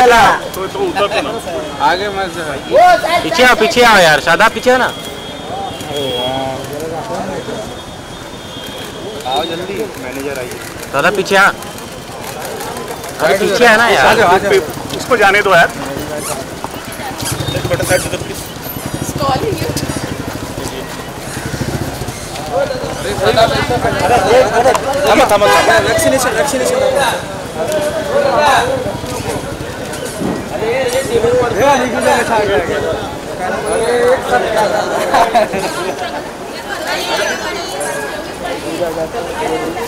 चला। तो उतर ना आगे मत पीछे आओ यार, शादाब पीछे है ना। आओ जल्दी, मैनेजर आइए। शादाब पीछे आ। अरे पीछे है ना यार, उसको जाने दो यार। छोटा साइड प्लीज। वैक्सीनेशन